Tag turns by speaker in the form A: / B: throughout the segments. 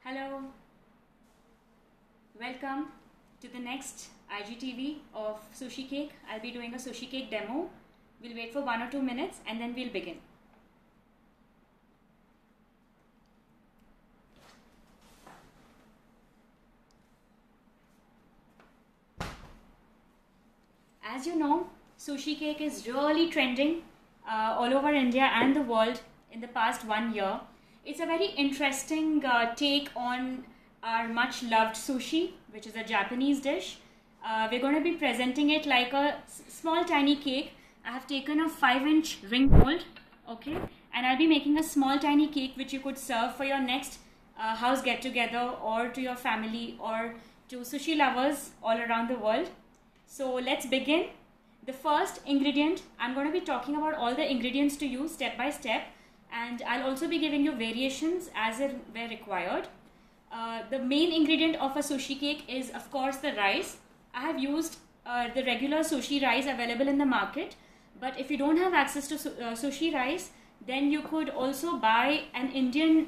A: Hello, welcome to the next IGTV of sushi cake. I'll be doing a sushi cake demo. We'll wait for 1 or 2 minutes and then we'll begin. As you know, sushi cake is really trending all over India and the world in the past 1 year. It's a very interesting take on our much loved sushi, which is a Japanese dish. We're going to be presenting it like a small tiny cake. I have taken a 5-inch ring mold, okay, and I'll be making a small tiny cake which you could serve for your next house get together or to your family or to sushi lovers all around the world. So let's begin. The first ingredient, I'm going to be talking about all the ingredients to use step by step, and I'll also be giving you variations as it were required. The main ingredient of a sushi cake is of course the rice. I have used the regular sushi rice available in the market, but if you don't have access to sushi rice, then you could also buy an Indian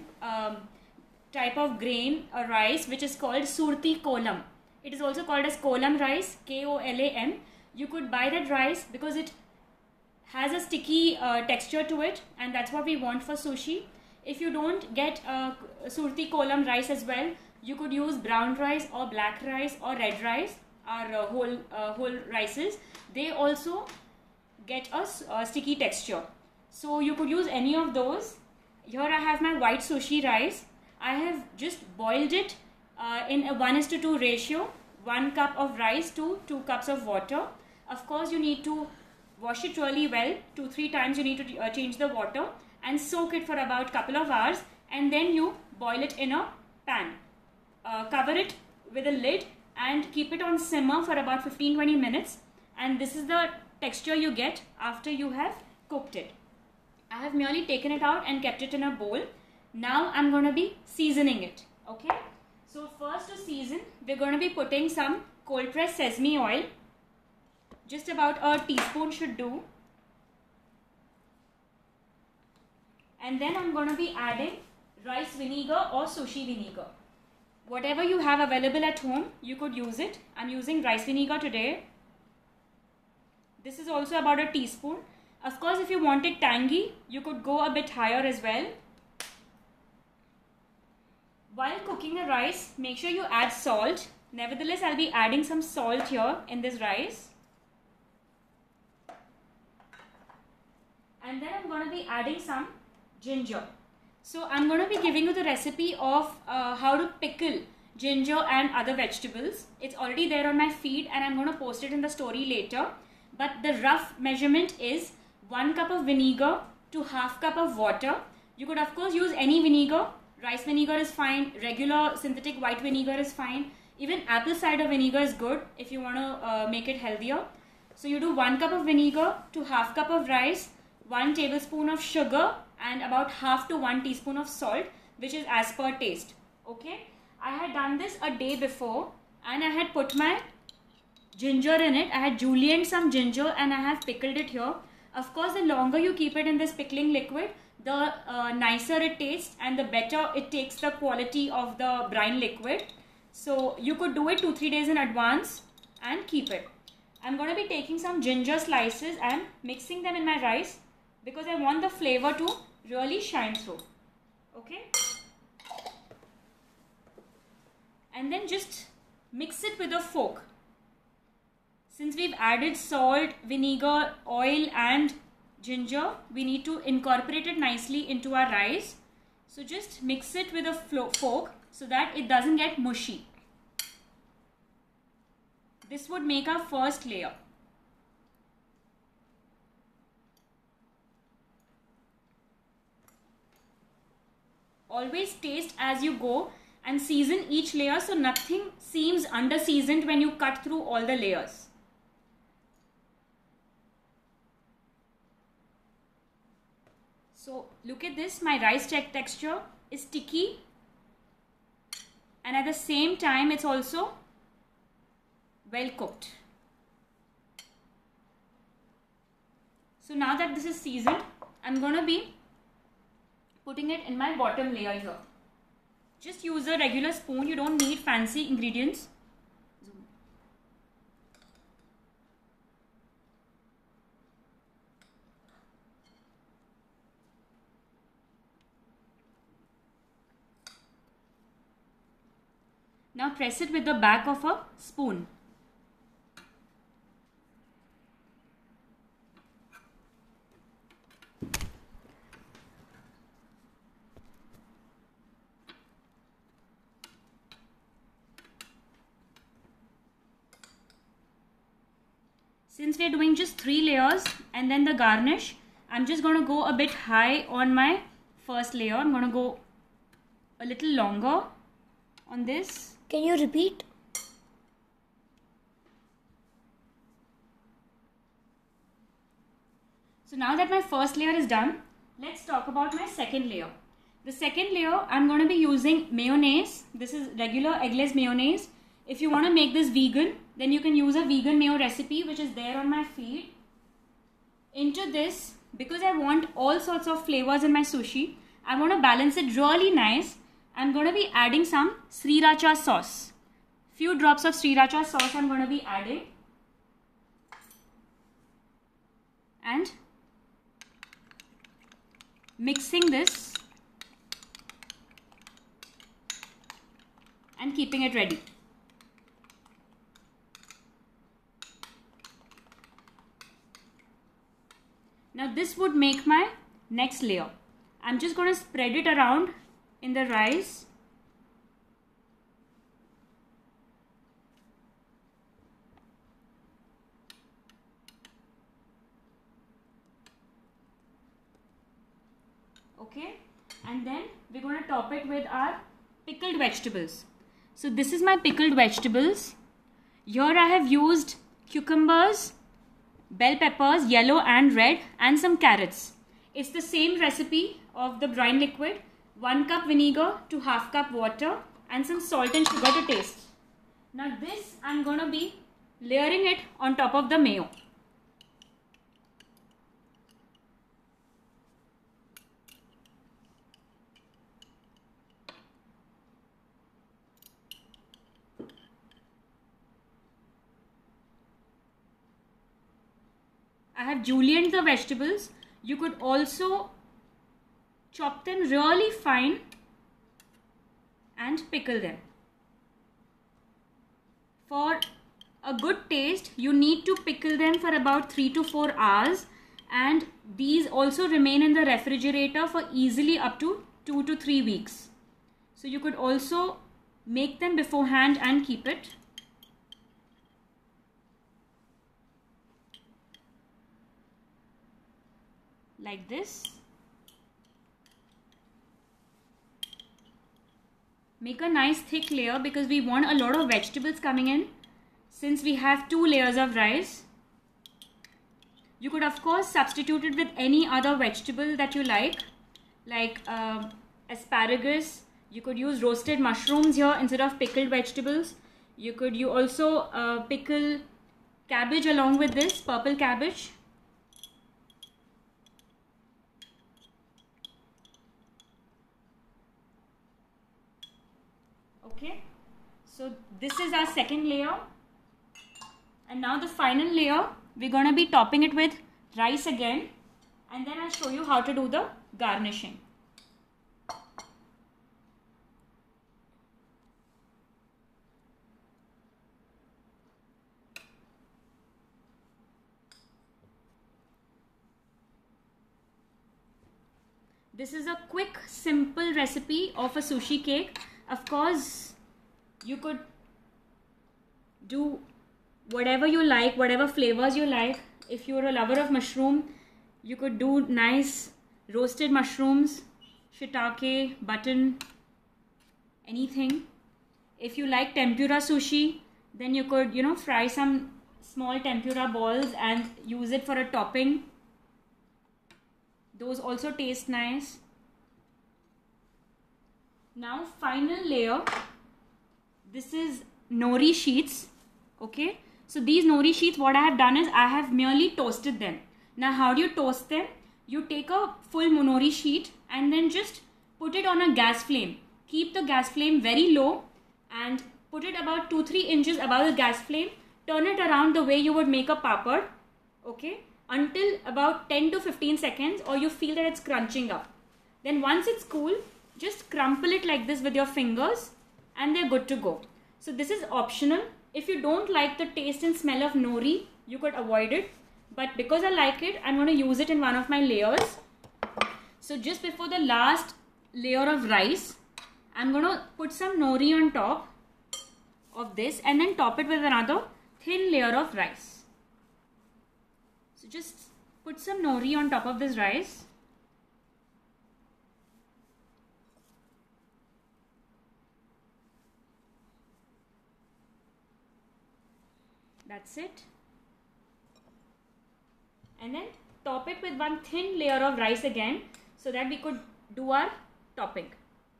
A: type of grain, a rice, which is called Surti Kolam. It is also called as kolam rice, Kolam. You could buy that rice because it has a sticky texture to it, and that's what we want for sushi. If you don't get Surti Kolam rice as well, you could use brown rice or black rice or red rice, or whole rices. They also get a sticky texture. So you could use any of those. Here I have my white sushi rice. I have just boiled it in a 1:2 ratio, 1 cup of rice to 2 cups of water. Of course, you need to wash it really well. 2-3 times you need to change the water and soak it for about couple of hours, and then you boil it in a pan. Cover it with a lid and keep it on simmer for about 15-20 minutes, and this is the texture you get after you have cooked it. I have merely taken it out and kept it in a bowl. Now I'm going to be seasoning it. Okay, so first to season, we're going to be putting some cold pressed sesame oil. Just about a teaspoon should do. And then I'm going to be adding rice vinegar or sushi vinegar. Whatever you have available at home, you could use it. I'm using rice vinegar today. This is also about a teaspoon. Of course, if you want it tangy, you could go a bit higher as well. While cooking the rice, make sure you add salt. Nevertheless, I'll be adding some salt here in this rice. And then I'm going to be adding some ginger. So I'm going to be giving you the recipe of how to pickle ginger and other vegetables. It's already there on my feed and I'm going to post it in the story later. But the rough measurement is 1 cup of vinegar to half cup of water. You could of course use any vinegar. Rice vinegar is fine. Regular synthetic white vinegar is fine. Even apple cider vinegar is good if you want to make it healthier. So you do 1 cup of vinegar to half cup of rice, 1 tablespoon of sugar, and about half to 1 teaspoon of salt, which is as per taste. Okay, I had done this a day before and I had put my ginger in it. I had julienned some ginger and I have pickled it here. Of course, the longer you keep it in this pickling liquid, the nicer it tastes and the better it takes the quality of the brine liquid. So you could do it 2-3 days in advance and keep it. I'm going to be taking some ginger slices and mixing them in my rice, because I want the flavor to really shine through. Okay. And then just mix it with a fork. Since we've added salt, vinegar, oil and ginger, we need to incorporate it nicely into our rice. So just mix it with a fork so that it doesn't get mushy. This would make our first layer. Always taste as you go and season each layer so nothing seems under seasoned when you cut through all the layers. So look at this, my rice texture is sticky and at the same time it's also well cooked. So now that this is seasoned, I'm going to be putting it in my bottom layer here. Just use a regular spoon. You don't need fancy ingredients. Now press it with the back of a spoon. Since we are doing just 3 layers and then the garnish, I'm just going to go a bit high on my first layer. I'm going to go a little longer on this.
B: Can you repeat?
A: So now that my first layer is done, let's talk about my second layer. The second layer, I'm going to be using mayonnaise. This is regular eggless mayonnaise. If you want to make this vegan, then you can use a vegan mayo recipe which is there on my feed. Into this, because I want all sorts of flavors in my sushi, I want to balance it really nice. I'm going to be adding some sriracha sauce. Few drops of sriracha sauce I'm going to be adding. And mixing this and keeping it ready. Now this would make my next layer. I'm just going to spread it around in the rice. Okay, and then we're going to top it with our pickled vegetables. So this is my pickled vegetables. Here I have used cucumbers, bell peppers, yellow and red, and some carrots. It's the same recipe of the brine liquid. 1 cup vinegar to half cup water and some salt and sugar to taste. Now this I'm going to be layering it on top of the mayo. I have julienned the vegetables. You could also chop them really fine and pickle them. For a good taste, you need to pickle them for about 3 to 4 hours, and these also remain in the refrigerator for easily up to 2 to 3 weeks. So you could also make them beforehand and keep it. Like this. Make a nice thick layer because we want a lot of vegetables coming in since we have 2 layers of rice. You could of course substitute it with any other vegetable that you like asparagus. You could use roasted mushrooms here instead of pickled vegetables. You also pickle cabbage along with this, purple cabbage. Okay, so this is our second layer, and now the final layer we're going to be topping it with rice again, and then I'll show you how to do the garnishing. This is a quick, simple recipe of a sushi cake. Of course, you could do whatever you like, whatever flavors you like. If you're a lover of mushroom, you could do nice roasted mushrooms, shiitake, button, anything. If you like tempura sushi, then you could, fry some small tempura balls and use it for a topping. Those also taste nice. Now final layer, this is nori sheets. Okay, so these nori sheets, what I have done is I have merely toasted them. Now how do you toast them? You take a full nori sheet and then just put it on a gas flame keep the gas flame very low and put it about 2-3 inches above the gas flame. Turn it around the way you would make a papad, okay, until about 10 to 15 seconds, or you feel that it's crunching up. Then once it's cool, just crumple it like this with your fingers and they're good to go. So this is optional. If you don't like the taste and smell of nori, you could avoid it. But because I like it, I'm going to use it in one of my layers. So just before the last layer of rice, I'm going to put some nori on top of this and then top it with another thin layer of rice. So just put some nori on top of this rice. That's it. And then top it with one thin layer of rice again so that we could do our topping.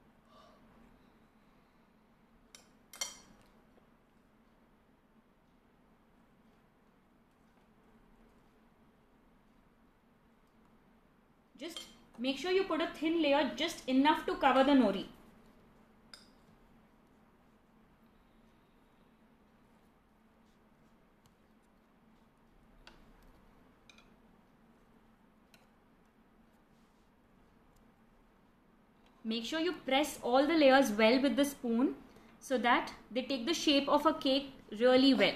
A: Just make sure you put a thin layer, just enough to cover the nori. Make sure you press all the layers well with the spoon so that they take the shape of a cake really well.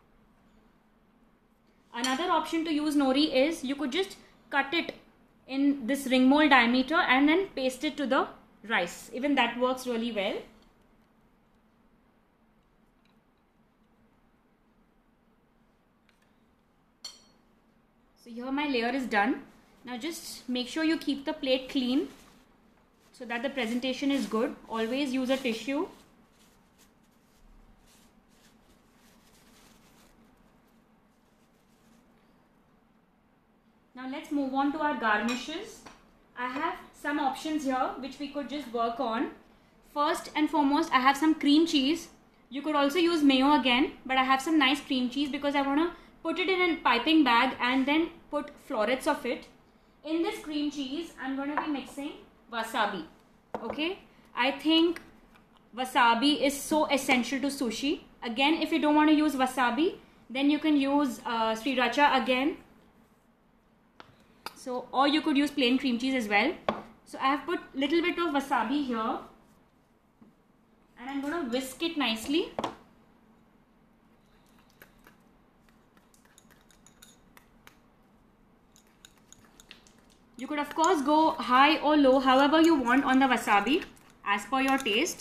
A: Another option to use nori is you could just cut it in this ring mold diameter and then paste it to the rice. Even that works really well. So here my layer is done. Now just make sure you keep the plate clean so that the presentation is good. Always use a tissue. Now let's move on to our garnishes. I have some options here which we could just work on. First and foremost, I have some cream cheese. You could also use mayo again, but I have some nice cream cheese because I want to put it in a piping bag and then put florets of it. In this cream cheese, I'm going to be mixing wasabi. Okay, I think wasabi is so essential to sushi. Again, if you don't want to use wasabi, then you can use sriracha again. So, or you could use plain cream cheese as well. So I have put little bit of wasabi here and I'm going to whisk it nicely. You could of course go high or low, however you want on the wasabi as per your taste.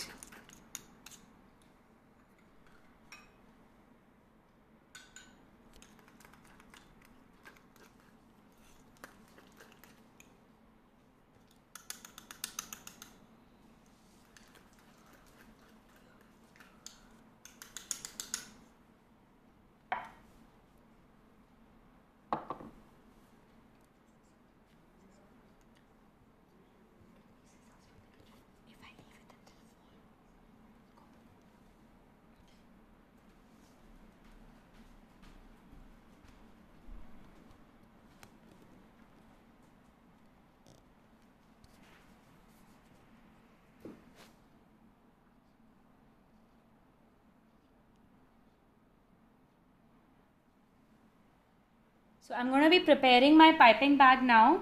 A: So I'm going to be preparing my piping bag now.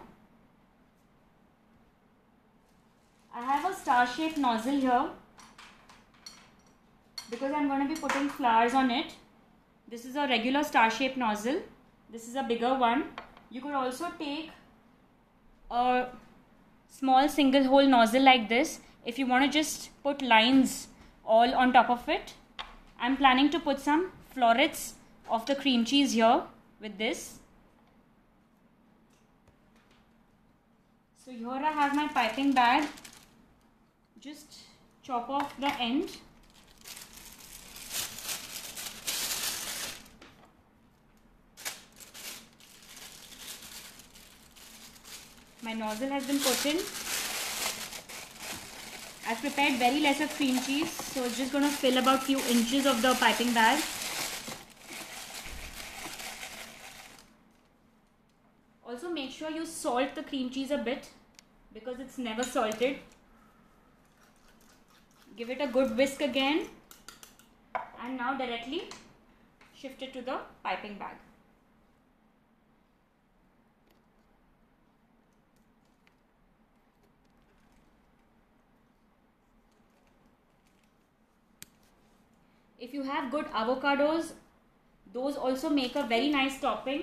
A: I have a star-shaped nozzle here because I'm going to be putting flowers on it. This is a regular star-shaped nozzle. This is a bigger one. You could also take a small single hole nozzle like this if you want to just put lines all on top of it. I'm planning to put some florets of the cream cheese here with this. So here I have my piping bag. Just chop off the end. My nozzle has been put in. I've prepared very less of cream cheese, so it's just going to fill about few inches of the piping bag. Also make sure you salt the cream cheese a bit because it's never salted. Give it a good whisk again. And now directly shift it to the piping bag. If you have good avocados, those also make a very nice topping.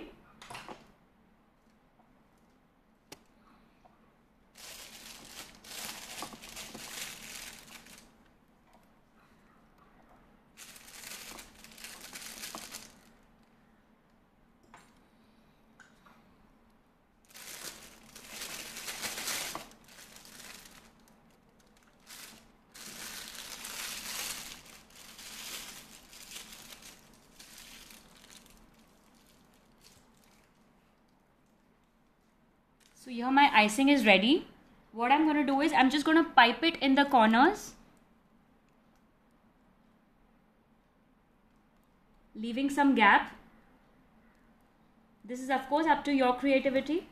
A: So here my icing is ready. What I'm going to do is I'm just going to pipe it in the corners, leaving some gap. This is of course up to your creativity.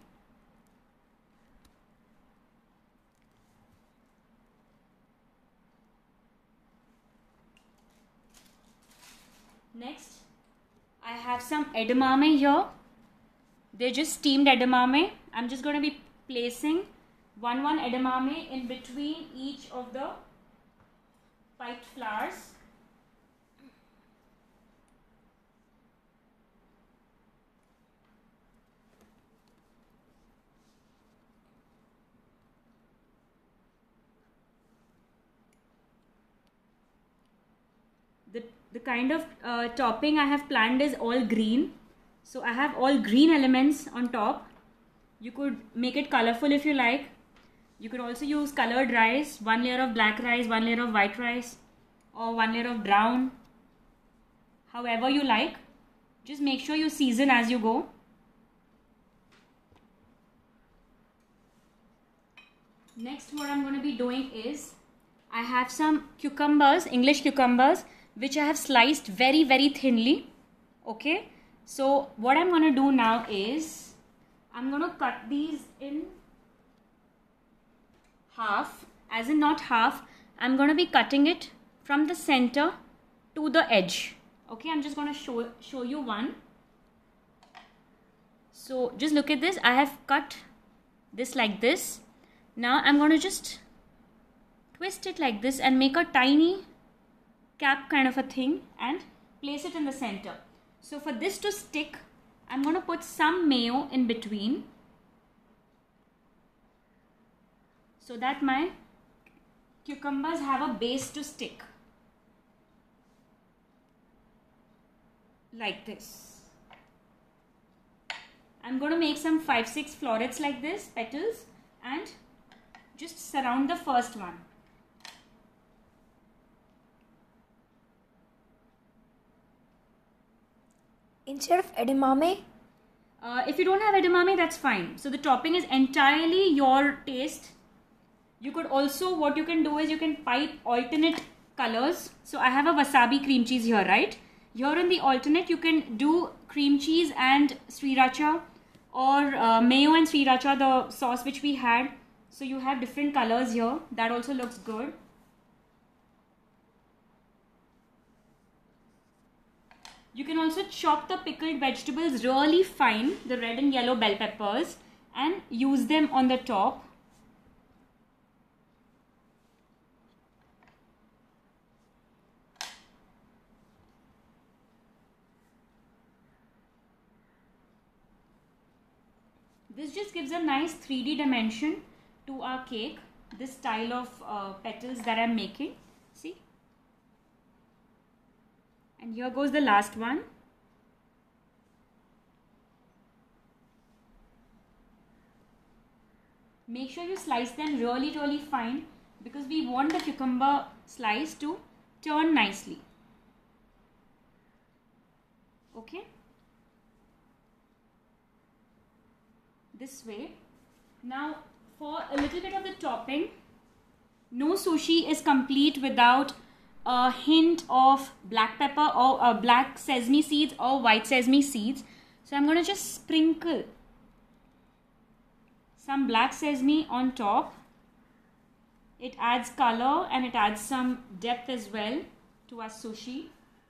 A: Next, I have some edamame here. They're just steamed edamame. I'm just going to be placing one edamame in between each of the piped flowers. The kind of topping I have planned is all green. So I have all green elements on top. You could make it colorful if you like. You could also use colored rice, one layer of black rice, one layer of white rice, or one layer of brown. However you like. Just make sure you season as you go. Next, what I'm going to be doing is I have some cucumbers, English cucumbers, which I have sliced very, very thinly. Okay. So what I'm going to do now is I'm going to cut these in half, as in not half. I'm going to be cutting it from the center to the edge. Okay, I'm just going to show you one. So just look at this. I have cut this like this. Now I'm going to just twist it like this and make a tiny cap kind of a thing and place it in the center. So for this to stick, I'm going to put some mayo in between so that my cucumbers have a base to stick. Like this. I'm going to make some 5-6 florets like this, petals, and just surround the first one.
B: Instead of edamame?
A: If you don't have edamame, that's fine. So the topping is entirely your taste. You could also, what you can do is you can pipe alternate colors. So I have a wasabi cream cheese here, right? Here in the alternate, you can do cream cheese and sriracha, or mayo and sriracha, the sauce which we had. So you have different colors here. That also looks good. You can also chop the pickled vegetables really fine, the red and yellow bell peppers, and use them on the top. This just gives a nice 3D dimension to our cake, this style of petals that I'm making. See? And here goes the last one. Make sure you slice them really, really fine because we want the cucumber slice to turn nicely. Okay? This way. Now for a little bit of the topping, no sushi is complete without a hint of black pepper or black sesame seeds or white sesame seeds. So I'm going to just sprinkle some black sesame on top It adds color and it adds some depth as well to our sushi.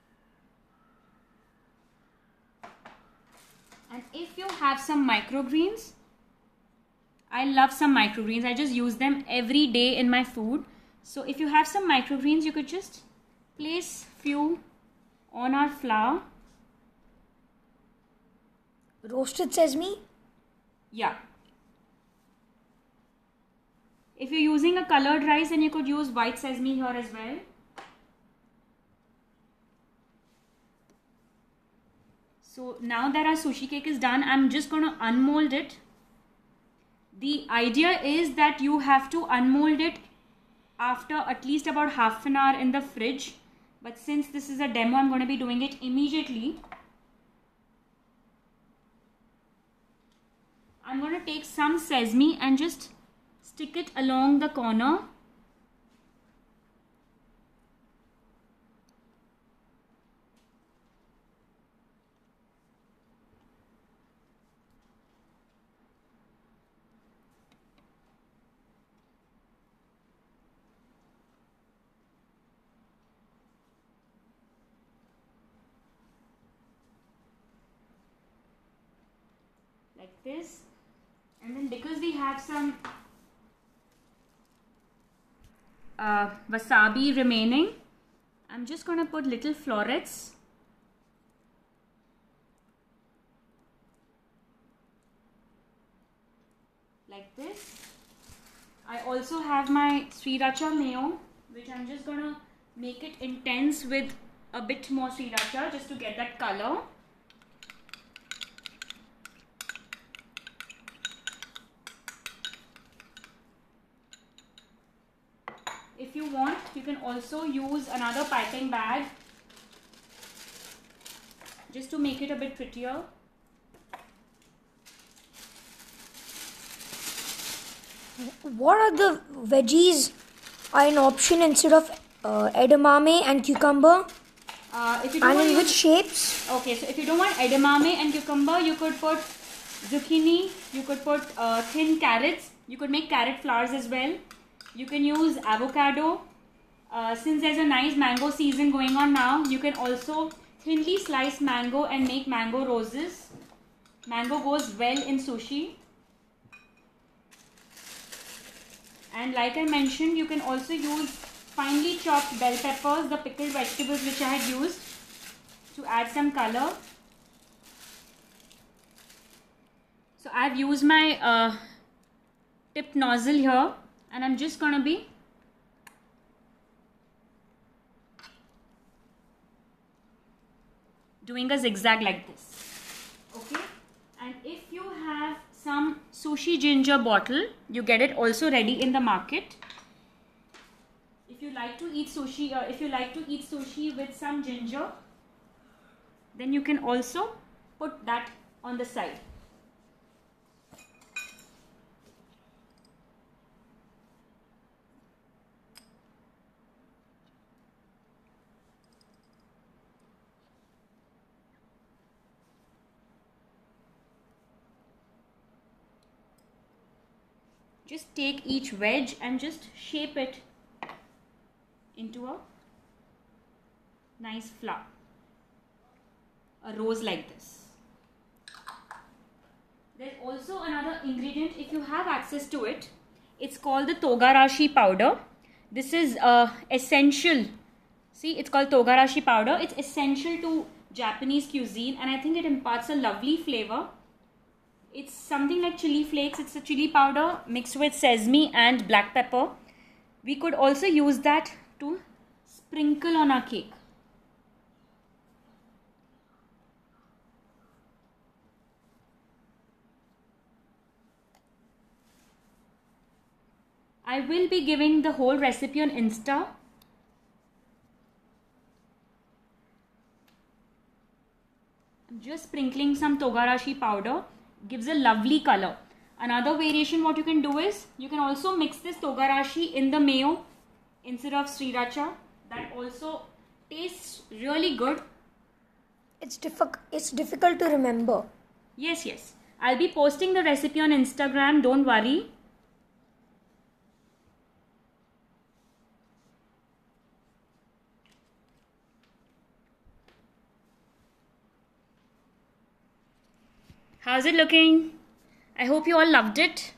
A: And if you have some microgreens, I love some microgreens. I just use them every day in my food. So if you have some microgreens, you could just place few on our flour.
B: Roasted sesame?
A: Yeah. If you're using a colored rice, then you could use white sesame here as well. So now that our sushi cake is done, I'm just going to unmold it. The idea is that you have to unmold it after at least about half an hour in the fridge. But since this is a demo, I'm going to be doing it immediately. I'm going to take some sesame and just stick it along the corner. Like this. And then because we have some wasabi remaining, I'm just going to put little florets. Like this. I also have my sriracha mayo, which I'm just going to make it intense with a bit more sriracha just to get that color. If you want, you can also use another piping bag just to make it a bit prettier.
B: What are the veggies are an option instead of edamame and cucumber?
A: If you don't
B: And
A: want
B: in
A: to
B: which shapes?
A: Okay, so if you don't want edamame and cucumber, you could put zucchini, you could put thin carrots, you could make carrot flowers as well. You can use avocado. Since there's a nice mango season going on now, you can also thinly slice mango and make mango roses. Mango goes well in sushi. And like I mentioned, you can also use finely chopped bell peppers, the pickled vegetables which I had used, to add some color. So I've used my tip nozzle here. And I'm just going to be doing a zigzag like this. Okay. And if you have some sushi ginger bottle, you get it also ready in the market. If you like to eat sushi, with some ginger, then you can also put that on the side. Just take each wedge and just shape it into a nice flower, a rose like this. There's also another ingredient, if you have access to it. It's called the togarashi powder. This is essential. See, it's called togarashi powder. It's essential to Japanese cuisine, and I think it imparts a lovely flavor. It's something like chili flakes. It's a chili powder mixed with sesame and black pepper. We could also use that to sprinkle on our cake. I will be giving the whole recipe on Insta. I'm just sprinkling some togarashi powder. Gives a lovely color. Another variation what you can do is, you can also mix this togarashi in the mayo instead of sriracha. That also tastes really good.
B: It's difficult to remember.
A: Yes. I'll be posting the recipe on Instagram, don't worry. How's it looking? I hope you all loved it.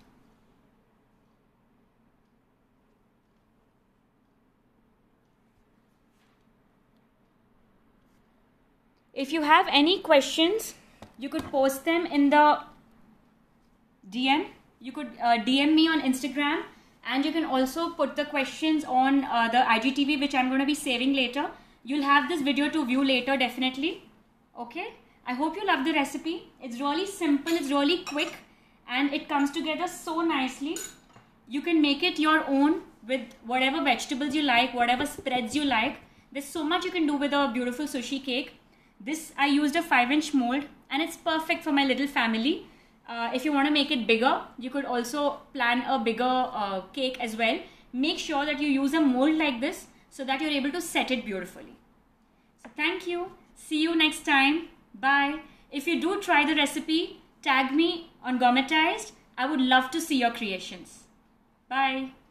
A: If you have any questions, you could post them in the DM. You could DM me on Instagram, and you can also put the questions on the IGTV, which I'm going to be saving later. You'll have this video to view later, definitely. Okay? I hope you love the recipe. It's really simple, it's really quick, and it comes together so nicely. You can make it your own with whatever vegetables you like, whatever spreads you like. There's so much you can do with a beautiful sushi cake. This, I used a 5-inch mold, and it's perfect for my little family. If you want to make it bigger, you could also plan a bigger cake as well. Make sure that you use a mold like this so that you're able to set it beautifully. So thank you. See you next time. Bye. If you do try the recipe, tag me on Gourmetized. I would love to see your creations. Bye.